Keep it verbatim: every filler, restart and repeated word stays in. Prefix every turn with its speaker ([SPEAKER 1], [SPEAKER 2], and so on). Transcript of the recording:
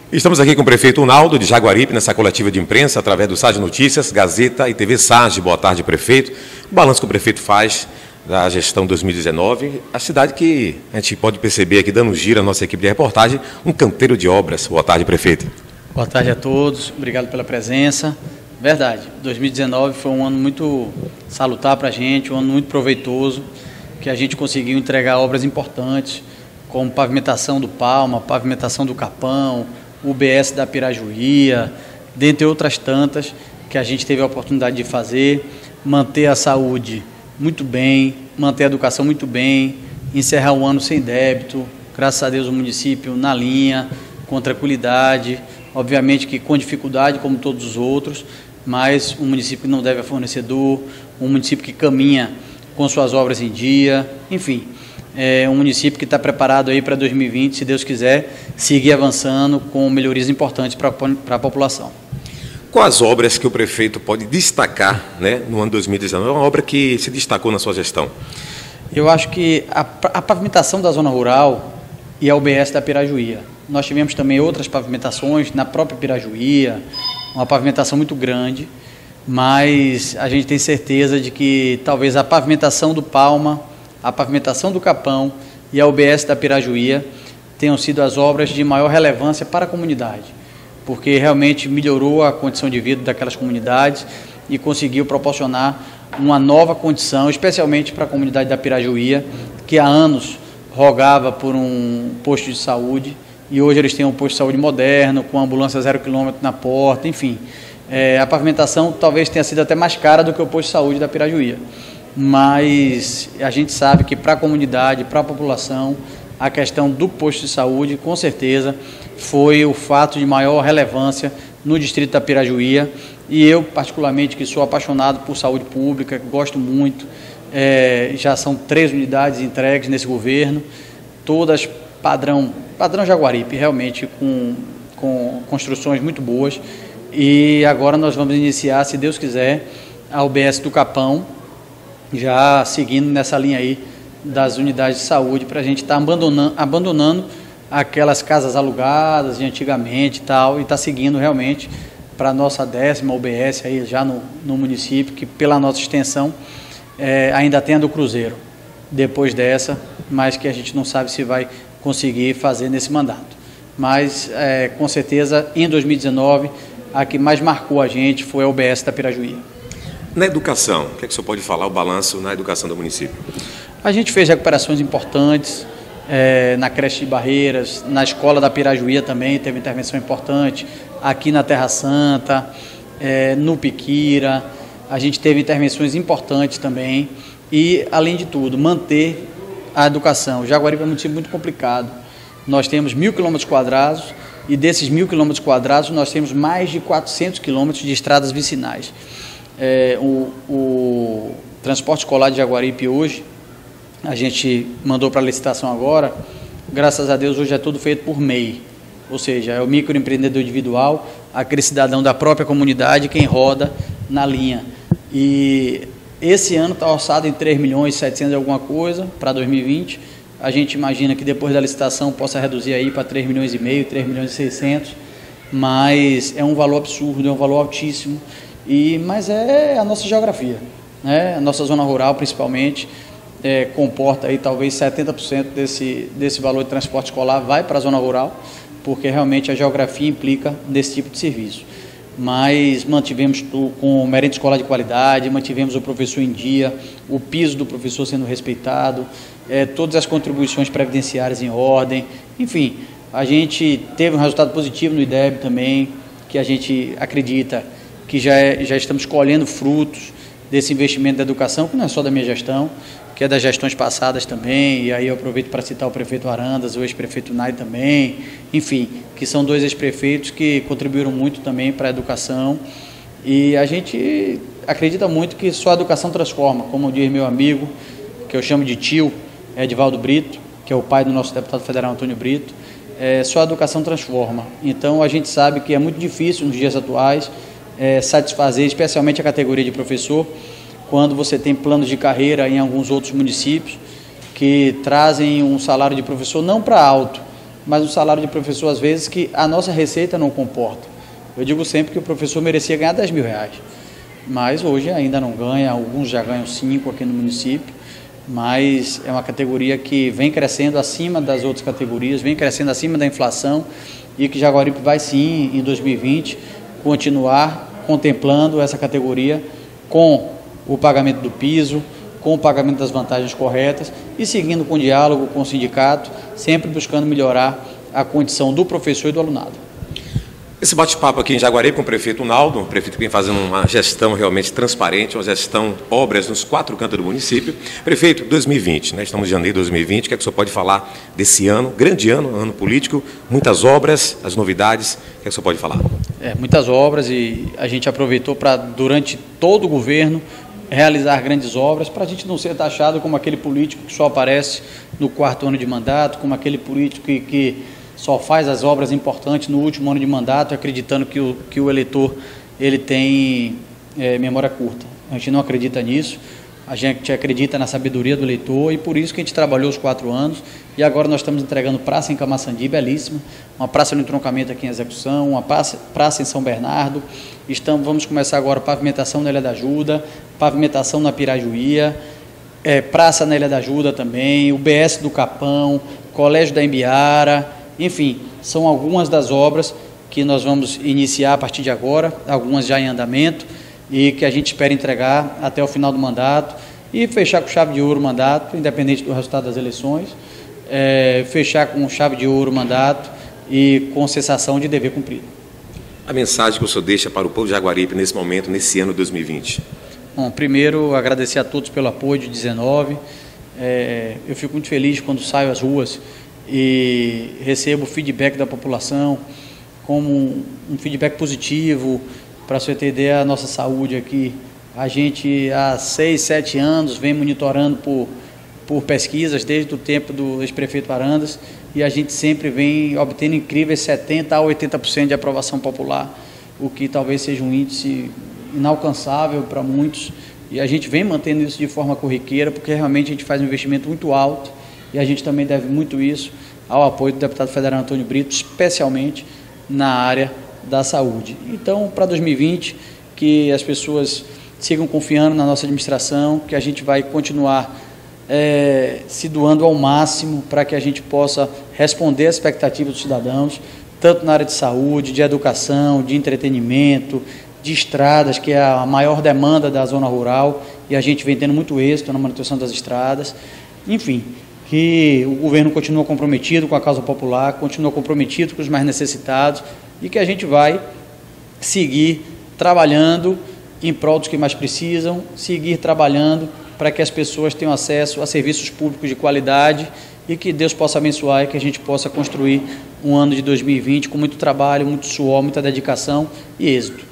[SPEAKER 1] Estamos aqui com o prefeito Unaldo de Jaguaripe, nessa coletiva de imprensa, através do Sage Notícias, Gazeta e T V Sage. Boa tarde, prefeito. O balanço que o prefeito faz da gestão dois mil e dezenove, a cidade que a gente pode perceber aqui, dando giro a nossa equipe de reportagem, um canteiro de obras. Boa tarde, prefeito.
[SPEAKER 2] Boa tarde a todos, obrigado pela presença. Verdade, dois mil e dezenove foi um ano muito salutar para a gente, um ano muito proveitoso, que a gente conseguiu entregar obras importantes, como pavimentação do Palma, pavimentação do Capão, U B S da Pirajuía, dentre outras tantas que a gente teve a oportunidade de fazer, manter a saúde muito bem, manter a educação muito bem, encerrar o ano sem débito, graças a Deus o município na linha, com tranquilidade, obviamente que com dificuldade como todos os outros, mas um município que não deve a fornecedor, um município que caminha com suas obras em dia, enfim, é um município que está preparado aí para dois mil e vinte, se Deus quiser, seguir avançando com melhorias importantes para a população.
[SPEAKER 1] Quais obras que o prefeito pode destacar, né, no ano dois mil e dezenove? É uma obra que se destacou na sua gestão.
[SPEAKER 2] Eu acho que a, a pavimentação da zona rural e a U B S da Pirajuía. Nós tivemos também outras pavimentações na própria Pirajuía, uma pavimentação muito grande, mas a gente tem certeza de que talvez a pavimentação do Palma, a pavimentação do Capão e a U B S da Pirajuía tenham sido as obras de maior relevância para a comunidade, porque realmente melhorou a condição de vida daquelas comunidades e conseguiu proporcionar uma nova condição, especialmente para a comunidade da Pirajuía, que há anos rogava por um posto de saúde, e hoje eles têm um posto de saúde moderno, com ambulância zero quilômetro na porta, enfim. É, a pavimentação talvez tenha sido até mais cara do que o posto de saúde da Pirajuía, mas a gente sabe que para a comunidade, para a população, a questão do posto de saúde, com certeza, foi o fato de maior relevância no distrito da Pirajuía, e eu, particularmente, que sou apaixonado por saúde pública, gosto muito, é, já são três unidades entregues nesse governo, todas padrão, padrão Jaguaripe, realmente, com, com construções muito boas, e agora nós vamos iniciar, se Deus quiser, a U B S do Capão, já seguindo nessa linha aí das unidades de saúde, para a gente estar tá abandonando, abandonando aquelas casas alugadas de antigamente e tal, e estar tá seguindo realmente para a nossa décima U B S aí já no, no município, que pela nossa extensão é, ainda tem a do Cruzeiro, depois dessa, mas que a gente não sabe se vai conseguir fazer nesse mandato. Mas, é, com certeza, em dois mil e dezenove, a que mais marcou a gente foi a U B S da Pirajuía.
[SPEAKER 1] Na educação, o que é que o senhor pode falar, o balanço na educação do município?
[SPEAKER 2] A gente fez recuperações importantes é, na creche de Barreiras, na escola da Pirajuía também teve intervenção importante, aqui na Terra Santa, é, no Piquira, a gente teve intervenções importantes também e, além de tudo, manter a educação. O Jaguaripe é um município muito complicado. Nós temos mil quilômetros quadrados e desses mil quilômetros quadrados nós temos mais de quatrocentos quilômetros de estradas vicinais. É, o, o transporte escolar de Jaguaripe hoje, a gente mandou para licitação agora, graças a Deus hoje é tudo feito por M E I, ou seja, é o microempreendedor individual, aquele cidadão da própria comunidade, quem roda na linha. E esse ano está orçado em três milhões e setecentos alguma coisa, para dois mil e vinte, a gente imagina que depois da licitação possa reduzir aí para três milhões e meio, três milhões e seiscentos, mas é um valor absurdo, é um valor altíssimo, e, mas é a nossa geografia, né? A nossa zona rural principalmente é, comporta aí talvez setenta por cento desse, desse valor de transporte escolar vai para a zona rural, porque realmente a geografia implica nesse tipo de serviço. Mas mantivemos com merenda escolar de qualidade, mantivemos o professor em dia, o piso do professor sendo respeitado, é, todas as contribuições previdenciárias em ordem, enfim, a gente teve um resultado positivo no I D E B também, que a gente acredita que já, é, já estamos colhendo frutos desse investimento da educação, que não é só da minha gestão, que é das gestões passadas também, e aí eu aproveito para citar o prefeito Arandas, o ex-prefeito Nai também, enfim, que são dois ex-prefeitos que contribuíram muito também para a educação, e a gente acredita muito que só a educação transforma, como diz meu amigo, que eu chamo de tio, Edivaldo Brito, que é o pai do nosso deputado federal Antônio Brito, é, só a educação transforma. Então a gente sabe que é muito difícil nos dias atuais é, satisfazer especialmente a categoria de professor, quando você tem planos de carreira em alguns outros municípios que trazem um salário de professor não para alto, mas um salário de professor, às vezes, que a nossa receita não comporta. Eu digo sempre que o professor merecia ganhar dez mil reais, mas hoje ainda não ganha, alguns já ganham cinco aqui no município, mas é uma categoria que vem crescendo acima das outras categorias, vem crescendo acima da inflação e que Jaguaripe vai sim, em dois mil e vinte, continuar contemplando essa categoria com o pagamento do piso, com o pagamento das vantagens corretas e seguindo com diálogo com o sindicato, sempre buscando melhorar a condição do professor e do alunado.
[SPEAKER 1] Esse bate-papo aqui em Jaguaripe com o prefeito Naldo, o prefeito que vem fazendo uma gestão realmente transparente, uma gestão obras nos quatro cantos do município. Prefeito, dois mil e vinte, né? Estamos em janeiro de dois mil e vinte, o que é que o senhor pode falar desse ano, grande ano, ano político, muitas obras, as novidades, o que é que o senhor pode falar?
[SPEAKER 2] É, muitas obras e a gente aproveitou para, durante todo o governo, realizar grandes obras, para a gente não ser taxado como aquele político que só aparece no quarto ano de mandato, como aquele político que... que só faz as obras importantes no último ano de mandato, acreditando que o, que o eleitor ele tem é, memória curta. A gente não acredita nisso, a gente acredita na sabedoria do eleitor e por isso que a gente trabalhou os quatro anos e agora nós estamos entregando praça em Camaçandi, belíssima, uma praça no entroncamento aqui em execução, uma praça, praça em São Bernardo, estamos, vamos começar agora pavimentação na Ilha da Ajuda, pavimentação na Pirajuía, é, praça na Ilha da Ajuda também, o B S do Capão, Colégio da Embiara. Enfim, são algumas das obras que nós vamos iniciar a partir de agora, algumas já em andamento, e que a gente espera entregar até o final do mandato e fechar com chave de ouro o mandato, independente do resultado das eleições, é, fechar com chave de ouro o mandato e com sensação de dever cumprido.
[SPEAKER 1] A mensagem que o senhor deixa para o povo de Jaguaripe nesse momento, nesse ano dois mil e vinte?
[SPEAKER 2] Bom, primeiro, agradecer a todos pelo apoio de dezenove. É, eu fico muito feliz quando saio às ruas e recebo feedback da população como um, um feedback positivo. Para você ter ideia, a nossa saúde aqui, a gente há seis, sete anos vem monitorando por, por pesquisas desde o tempo do ex-prefeito Arandas e a gente sempre vem obtendo incríveis setenta a oitenta por cento de aprovação popular, o que talvez seja um índice inalcançável para muitos e a gente vem mantendo isso de forma corriqueira porque realmente a gente faz um investimento muito alto e a gente também deve muito isso ao apoio do deputado federal Antônio Brito, especialmente na área da saúde. Então, para dois mil e vinte, que as pessoas sigam confiando na nossa administração, que a gente vai continuar é, se doando ao máximo para que a gente possa responder às expectativas dos cidadãos, tanto na área de saúde, de educação, de entretenimento, de estradas, que é a maior demanda da zona rural, e a gente vem tendo muito êxito na manutenção das estradas. Enfim, que o governo continua comprometido com a causa popular, continua comprometido com os mais necessitados e que a gente vai seguir trabalhando em prol dos que mais precisam, seguir trabalhando para que as pessoas tenham acesso a serviços públicos de qualidade e que Deus possa abençoar e que a gente possa construir um ano de dois mil e vinte com muito trabalho, muito suor, muita dedicação e êxito.